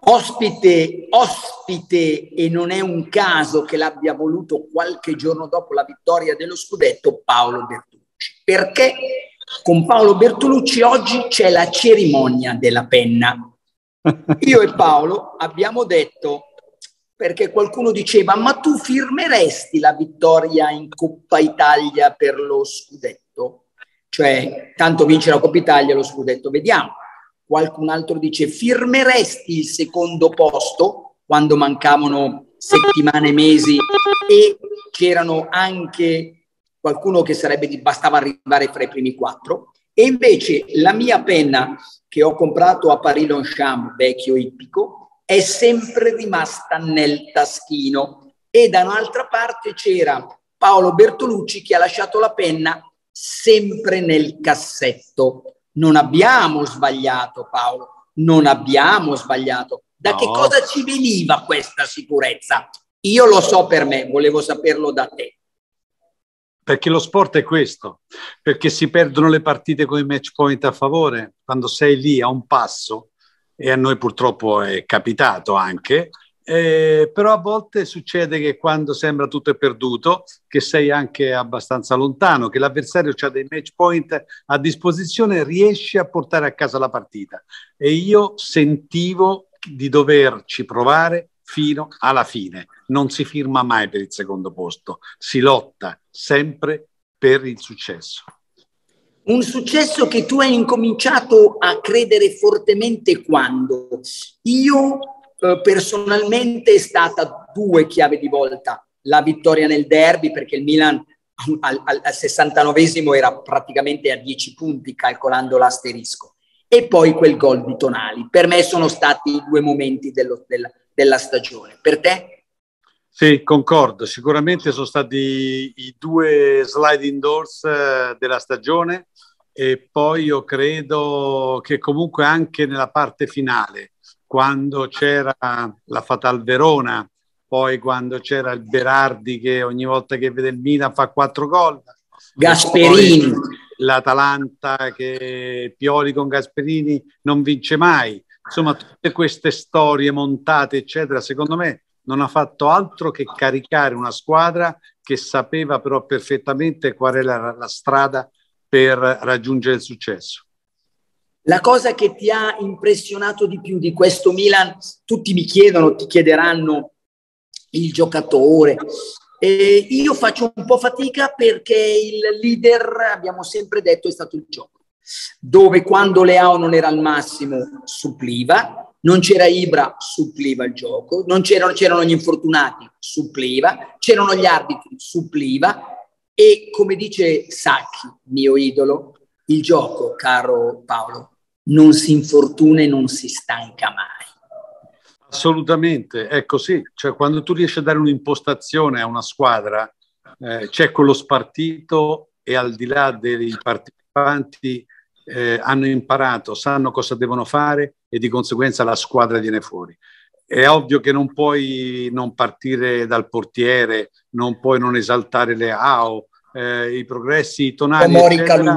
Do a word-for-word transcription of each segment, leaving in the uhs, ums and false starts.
Ospite, ospite, e non è un caso che l'abbia voluto qualche giorno dopo la vittoria dello scudetto, Paolo Bertolucci. Perché con Paolo Bertolucci oggi c'è la cerimonia della penna. Io e Paolo abbiamo detto, perché qualcuno diceva, ma tu firmeresti la vittoria in Coppa Italia per lo scudetto? Cioè, tanto vince la Coppa Italia, lo scudetto vediamo. Qualcun altro dice, firmeresti il secondo posto quando mancavano settimane, mesi e c'erano anche qualcuno che sarebbe di, bastava arrivare fra i primi quattro? E invece la mia penna che ho comprato a Paris-Longchamp, vecchio ippico, è sempre rimasta nel taschino. E da un'altra parte c'era Paolo Bertolucci che ha lasciato la penna sempre nel cassetto. Non abbiamo sbagliato, Paolo, non abbiamo sbagliato. Da no. Che cosa ci veniva questa sicurezza? Io lo so per me, volevo saperlo da te. Perché lo sport è questo, perché si perdono le partite con i match point a favore, quando sei lì a un passo, e a noi purtroppo è capitato anche, eh, però a volte succede che quando sembra tutto è perduto, che sei anche abbastanza lontano, che l'avversario ha dei match point a disposizione, riesci a portare a casa la partita. E io sentivo di doverci provare fino alla fine. Non si firma mai per il secondo posto, si lotta sempre per il successo. Un successo che tu hai incominciato a credere fortemente quando? Io eh, personalmente è stata due chiavi di volta. La vittoria nel derby, perché il Milan al, al, al sessantanovesimo era praticamente a dieci punti calcolando l'asterisco. E poi quel gol di Tonali. Per me sono stati i due momenti dello, della, della stagione. Per te? Sì, concordo. Sicuramente sono stati i due sliding doors eh, della stagione, e poi io credo che comunque anche nella parte finale, quando c'era la Fatal Verona, poi quando c'era il Berardi che ogni volta che vede il Milan fa quattro gol, Gasperini, l'Atalanta che Pioli con Gasperini non vince mai, insomma tutte queste storie montate eccetera, secondo me non ha fatto altro che caricare una squadra che sapeva però perfettamente qual era la, la strada per raggiungere il successo. La cosa che ti ha impressionato di più di questo Milan, tutti mi chiedono, ti chiederanno il giocatore. E io faccio un po' fatica perché il leader, abbiamo sempre detto, è stato il gioco. Dove quando Leao non era al massimo suppliva, non c'era Ibra, suppliva il gioco, non c'erano, c'erano gli infortunati, suppliva, c'erano gli arbitri, suppliva, e come dice Sacchi, mio idolo, il gioco, caro Paolo, non si infortuna e non si stanca mai. Assolutamente, è così. Cioè, quando tu riesci a dare un'impostazione a una squadra, eh, c'è quello spartito e al di là dei partecipanti eh, hanno imparato, sanno cosa devono fare e di conseguenza la squadra viene fuori. È ovvio che non puoi non partire dal portiere, non puoi non esaltare Leao, eh, i progressi tonali, eccetera,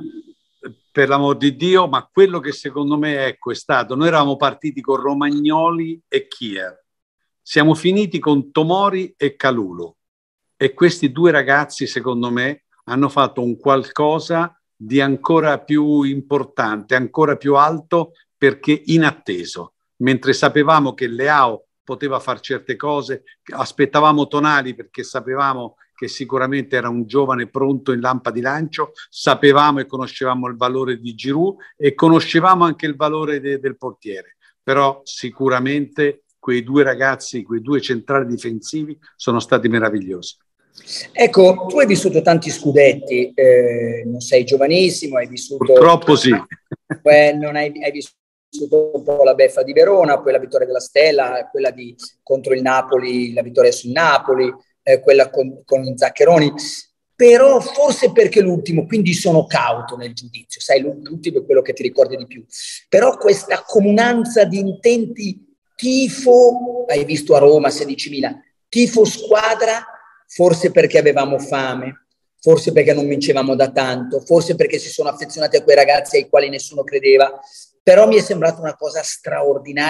per l'amor di Dio, ma quello che secondo me ecco, è stato, noi eravamo partiti con Romagnoli e Kier, siamo finiti con Tomori e Kalulu, e questi due ragazzi secondo me hanno fatto un qualcosa di ancora più importante, ancora più alto, perché inatteso. Mentre sapevamo che Leao poteva fare certe cose, aspettavamo Tonali perché sapevamo che sicuramente era un giovane pronto in lampa di lancio, sapevamo e conoscevamo il valore di Giroud e conoscevamo anche il valore de- del portiere, però sicuramente quei due ragazzi, quei due centrali difensivi sono stati meravigliosi. Ecco, tu hai vissuto tanti scudetti, eh, non sei giovanissimo, hai vissuto... Purtroppo sì. Beh, non hai, hai vissuto un po' la beffa di Verona, poi la vittoria della Stella, quella di, contro il Napoli, la vittoria sul Napoli, eh, quella con, con Zaccheroni, però forse perché l'ultimo, quindi sono cauto nel giudizio, sai, l'ultimo è quello che ti ricordi di più, però questa comunanza di intenti, tifo, hai visto a Roma sedicimila, tifo squadra, forse perché avevamo fame, forse perché non vincevamo da tanto, forse perché si sono affezionati a quei ragazzi ai quali nessuno credeva, però mi è sembrata una cosa straordinaria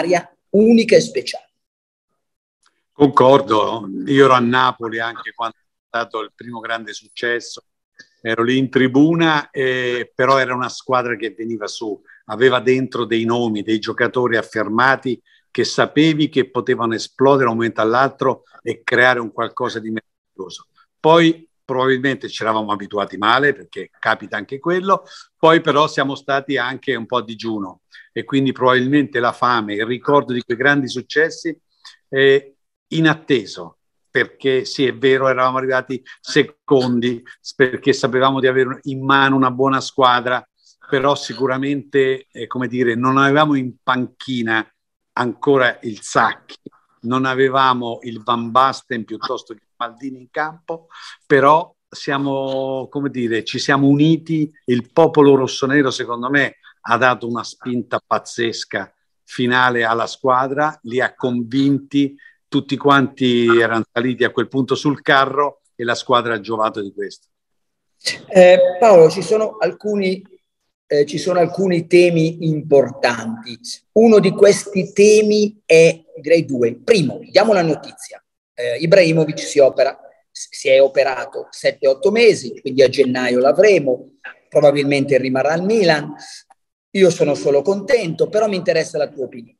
unica e speciale. Concordo, io ero a Napoli anche quando è stato il primo grande successo, ero lì in tribuna, eh, però era una squadra che veniva su, aveva dentro dei nomi, dei giocatori affermati che sapevi che potevano esplodere da un momento all'altro e creare un qualcosa di meraviglioso. Poi probabilmente ci eravamo abituati male, perché capita anche quello, poi però siamo stati anche un po' a digiuno e quindi probabilmente la fame, il ricordo di quei grandi successi è inatteso, perché sì, è vero, eravamo arrivati secondi, perché sapevamo di avere in mano una buona squadra, però sicuramente, eh, come dire, non avevamo in panchina ancora il Sacchi, non avevamo il Van Basten piuttosto che Maldini in campo, però siamo, come dire, ci siamo uniti, il popolo rossonero secondo me ha dato una spinta pazzesca finale alla squadra, li ha convinti, tutti quanti erano saliti a quel punto sul carro e la squadra ha giovato di questo. Eh, Paolo, ci sono alcuni, eh, ci sono alcuni temi importanti. Uno di questi temi è, direi due. Primo, diamo la notizia. Eh, Ibrahimovic si opera, si è operato sette otto mesi, quindi a gennaio l'avremo, probabilmente rimarrà al Milan. Io sono solo contento, però mi interessa la tua opinione.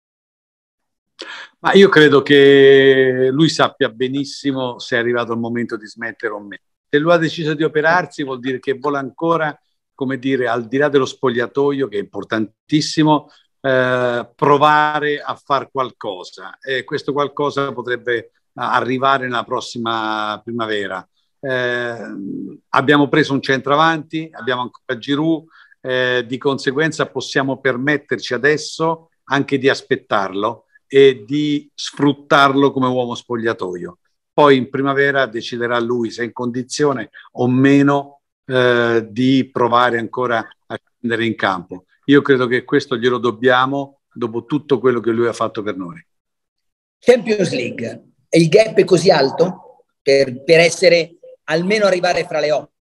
Ma io credo che lui sappia benissimo se è arrivato il momento di smettere o meno. Se lui ha deciso di operarsi vuol dire che vuole ancora, come dire, al di là dello spogliatoio, che è importantissimo, eh, provare a fare qualcosa. E questo qualcosa potrebbe arrivare nella prossima primavera. Eh, abbiamo preso un centravanti, abbiamo ancora Giroud, eh, di conseguenza possiamo permetterci adesso anche di aspettarlo e di sfruttarlo come uomo spogliatoio. Poi in primavera deciderà lui se è in condizione o meno eh, di provare ancora a scendere in campo. Io credo che questo glielo dobbiamo dopo tutto quello che lui ha fatto per noi. Champions League, e il gap è così alto per, per essere almeno arrivare fra le otto?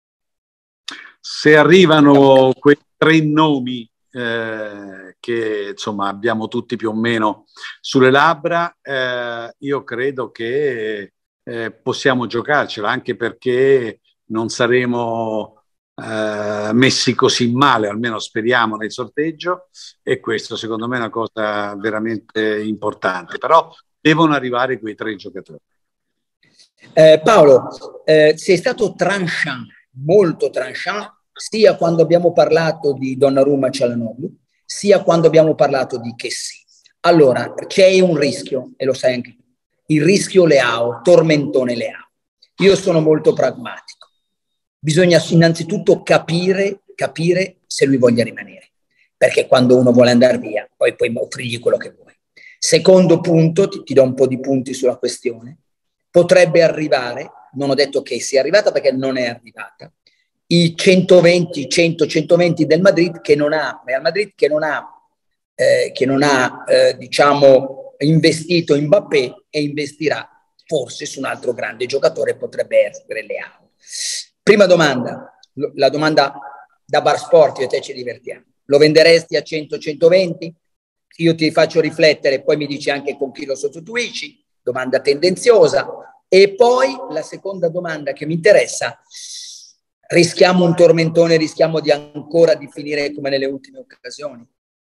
Se arrivano quei tre nomi Eh, che insomma abbiamo tutti più o meno sulle labbra, eh, io credo che eh, possiamo giocarcela, anche perché non saremo eh, messi così male, almeno speriamo, nel sorteggio, e questo secondo me è una cosa veramente importante, però devono arrivare quei tre giocatori. Eh, Paolo, eh, sei stato tranchant, molto tranchant, sia quando abbiamo parlato di Donnarumma Çalhanoğlu, sia quando abbiamo parlato di Kessie. Allora, c'è un rischio, e lo sai anche tu, il rischio Leao, tormentone Leao. Io sono molto pragmatico. Bisogna innanzitutto capire, capire se lui voglia rimanere, perché quando uno vuole andare via, poi puoi offrirgli quello che vuoi. Secondo punto, ti, ti do un po' di punti sulla questione, potrebbe arrivare, non ho detto che sia arrivata perché non è arrivata, i centoventi, cento, centoventi del Madrid che non ha, Real Madrid che non ha, eh, che non ha eh, diciamo, investito in Mbappé e investirà forse su un altro grande giocatore, potrebbe essere Leao. Prima domanda, la domanda da Bar Sport, io e te ci divertiamo. Lo venderesti a cento, centoventi? Io ti faccio riflettere, poi mi dici anche con chi lo sostituisci, domanda tendenziosa. E poi la seconda domanda che mi interessa: rischiamo un tormentone, rischiamo di ancora di finire come nelle ultime occasioni?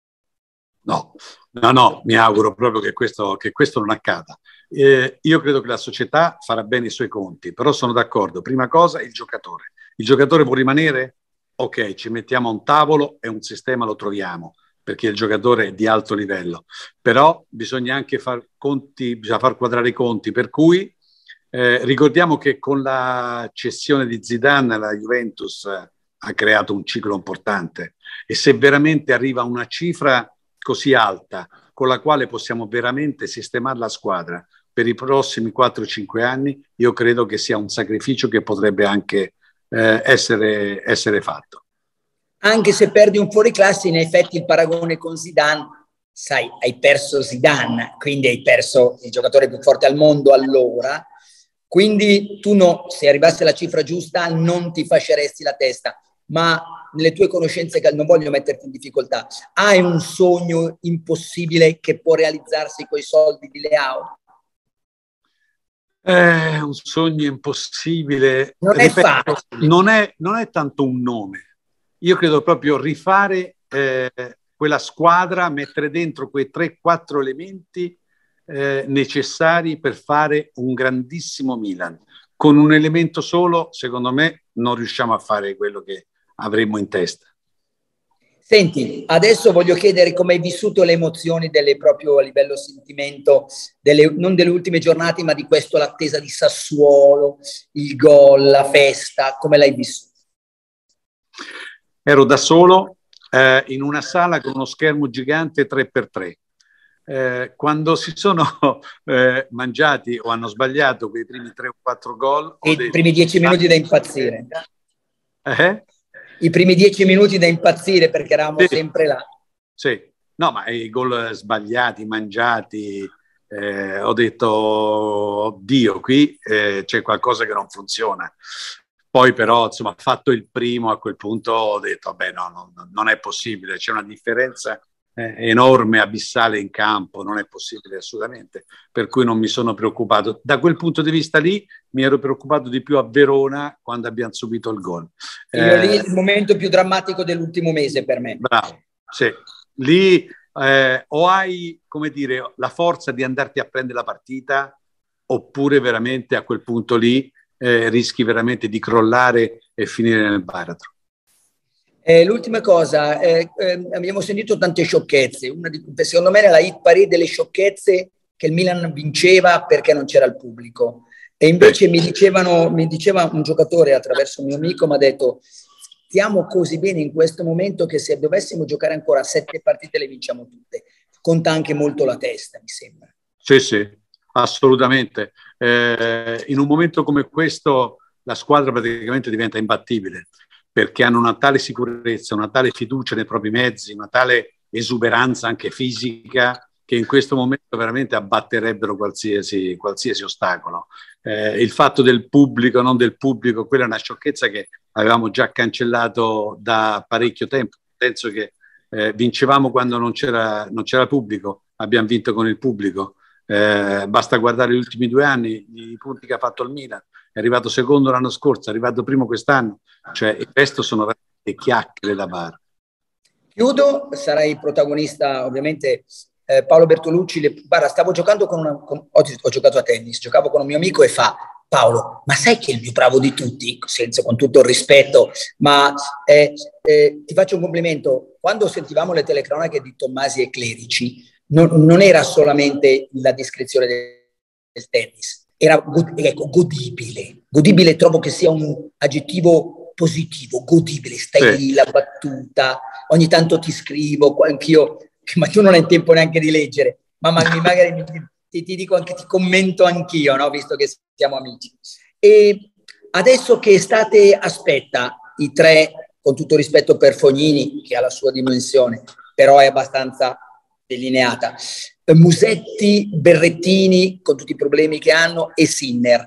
No, no, no, mi auguro proprio che questo, che questo non accada. Eh, io credo che la società farà bene i suoi conti, però sono d'accordo. Prima cosa, il giocatore. Il giocatore può rimanere? Ok, ci mettiamo a un tavolo e un sistema lo troviamo, perché il giocatore è di alto livello. Però bisogna anche far conti, bisogna far quadrare i conti, per cui Eh, ricordiamo che con la cessione di Zidane la Juventus ha creato un ciclo importante, e se veramente arriva una cifra così alta con la quale possiamo veramente sistemare la squadra per i prossimi quattro cinque anni, io credo che sia un sacrificio che potrebbe anche eh, essere, essere fatto. Anche se perdi un fuoriclasse, in effetti il paragone con Zidane, sai, hai perso Zidane, quindi hai perso il giocatore più forte al mondo allora. Quindi tu no, se arrivasse la cifra giusta non ti fasceresti la testa, ma nelle tue conoscenze, non voglio metterti in difficoltà, hai un sogno impossibile che può realizzarsi con i soldi di Leao? È un sogno impossibile. Non è facile. Non è, non è tanto un nome. Io credo proprio rifare eh, quella squadra, mettere dentro quei tre quattro elementi eh, necessari per fare un grandissimo Milan. Con un elemento solo, secondo me, non riusciamo a fare quello che avremmo in testa. Senti, adesso voglio chiedere come hai vissuto le emozioni delle, proprio a livello sentimento, delle, non delle ultime giornate, ma di questo, l'attesa di Sassuolo, il gol, la festa, come l'hai vissuto? Ero da solo eh, in una sala con uno schermo gigante tre per tre. Eh, quando si sono eh, mangiati o hanno sbagliato quei primi tre o quattro gol, i detto, primi dieci minuti da impazzire. Eh? I primi dieci minuti da impazzire perché eravamo sì, sempre là. Sì, no, ma i gol sbagliati, mangiati, eh, ho detto, oddio, qui eh, c'è qualcosa che non funziona. Poi però, insomma, fatto il primo, a quel punto ho detto, vabbè, no, no non è possibile, c'è una differenza eh, enorme, abissale in campo, non è possibile assolutamente, per cui non mi sono preoccupato. Da quel punto di vista lì mi ero preoccupato di più a Verona quando abbiamo subito il gol. Io lì il momento più drammatico dell'ultimo mese per me. Bravo, sì. Lì eh, o hai, come dire, la forza di andarti a prendere la partita, oppure veramente a quel punto lì eh, rischi veramente di crollare e finire nel baratro. Eh, l'ultima cosa, eh, eh, abbiamo sentito tante sciocchezze. Una di, secondo me era la hit parade delle sciocchezze che il Milan vinceva perché non c'era il pubblico. E invece mi dicevano, mi diceva un giocatore attraverso un mio amico, mi ha detto: stiamo così bene in questo momento che se dovessimo giocare ancora sette partite le vinciamo tutte. Conta anche molto la testa, mi sembra. Sì, sì, assolutamente. Eh, in un momento come questo la squadra praticamente diventa imbattibile, perché hanno una tale sicurezza, una tale fiducia nei propri mezzi, una tale esuberanza anche fisica, che in questo momento veramente abbatterebbero qualsiasi, qualsiasi ostacolo. Eh, il fatto del pubblico, non del pubblico, quella è una sciocchezza che avevamo già cancellato da parecchio tempo. Penso che eh, vincevamo quando non c'era, non c'era pubblico, abbiamo vinto con il pubblico. Eh, basta guardare gli ultimi due anni, i punti che ha fatto il Milan. È arrivato secondo l'anno scorso, è arrivato primo quest'anno, cioè il resto sono veramente chiacchiere da bar. Chiudo, sarai protagonista ovviamente. Eh, Paolo Bertolucci, le, guarda, stavo giocando con una, con, oggi ho giocato a tennis, giocavo con un mio amico e fa: Paolo, ma sai che è il più bravo di tutti? Senza, con tutto il rispetto, ma eh, eh, ti faccio un complimento. Quando sentivamo le telecronache di Tommasi e Clerici, non, non era solamente la descrizione del, del tennis, era ecco, godibile. Godibile trovo che sia un aggettivo positivo, godibile, stai lì, la battuta, ogni tanto ti scrivo, anch'io, ma tu non hai tempo neanche di leggere, ma magari mi, ti, ti dico anche, ti commento anch'io, no? Visto che siamo amici. E adesso che estate aspetta i tre, con tutto rispetto per Fognini, che ha la sua dimensione, però è abbastanza delineata, Musetti, Berrettini, con tutti i problemi che hanno, e Sinner.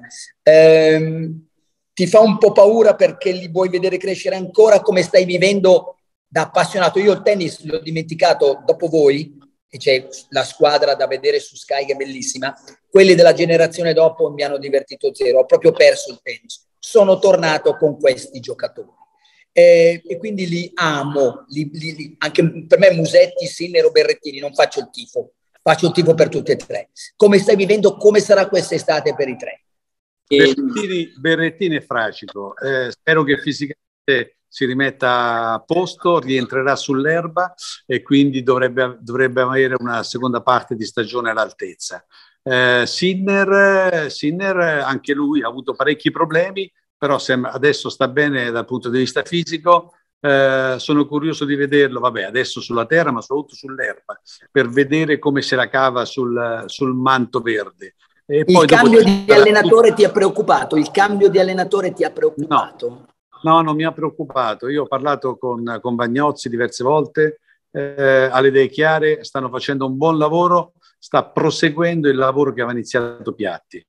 Ehm, ti fa un po' paura perché li vuoi vedere crescere ancora? Come stai vivendo da appassionato? Io il tennis l'ho dimenticato dopo voi, e c'è la squadra da vedere su Sky che è bellissima. Quelli della generazione dopo mi hanno divertito zero, ho proprio perso il tennis. Sono tornato con questi giocatori eh, e quindi li amo, li, li, li, anche per me Musetti, Sinner o Berrettini, non faccio il tifo, faccio il tifo per tutti e tre. Come stai vivendo? Come sarà quest'estate per i tre? Berrettini, Berrettini è fracico, eh, spero che fisicamente si rimetta a posto, rientrerà sull'erba e quindi dovrebbe, dovrebbe avere una seconda parte di stagione all'altezza. Eh, Sinner, Sinner, anche lui ha avuto parecchi problemi, però sembra, adesso sta bene dal punto di vista fisico. Eh, sono curioso di vederlo, vabbè, adesso sulla terra, ma soprattutto sull'erba, per vedere come se la cava sul, sul manto verde. E il poi cambio dopo... di allenatore ti ha preoccupato? Il cambio di allenatore ti ha preoccupato? No. No, non mi ha preoccupato. Io ho parlato con, con Bagnozzi diverse volte, eh, ha le idee chiare, stanno facendo un buon lavoro, sta proseguendo il lavoro che aveva iniziato Piatti.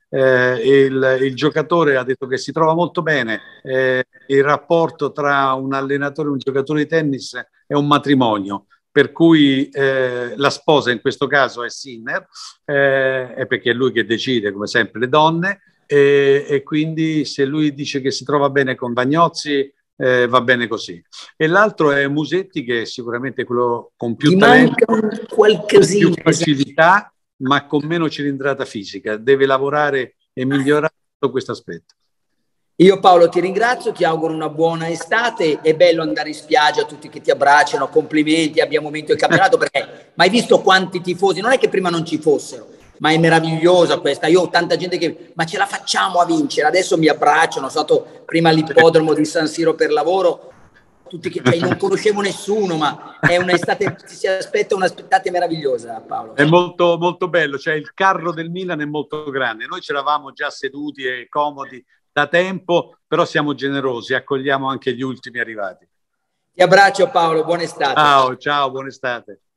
eh, il, il giocatore ha detto che si trova molto bene, eh, il rapporto tra un allenatore e un giocatore di tennis è un matrimonio, per cui eh, la sposa in questo caso è Sinner, eh, è perché è lui che decide, come sempre, le donne, e, e quindi se lui dice che si trova bene con Vagnozzi, eh, va bene così. E l'altro è Musetti, che è sicuramente quello con più Gli talento, manca un con più qualcosina. facilità, ma con meno cilindrata fisica. Deve lavorare e migliorare tutto questo aspetto. Io Paolo ti ringrazio, ti auguro una buona estate, è bello andare in spiaggia, tutti che ti abbracciano, complimenti, abbiamo vinto il campionato, perché mai visto quanti tifosi, non è che prima non ci fossero, ma è meravigliosa questa, io ho tanta gente che, ma ce la facciamo a vincere, adesso mi abbracciano, sono stato prima all'ippodromo di San Siro per lavoro, tutti che, cioè, non conoscevo nessuno, ma è un'estate, si aspetta un'estate meravigliosa, Paolo. È molto, molto bello, cioè il carro del Milan è molto grande, noi ce l'avamo già seduti e comodi da tempo, però siamo generosi, accogliamo anche gli ultimi arrivati. Ti abbraccio Paolo, buona estate. Ciao, ciao, buona estate.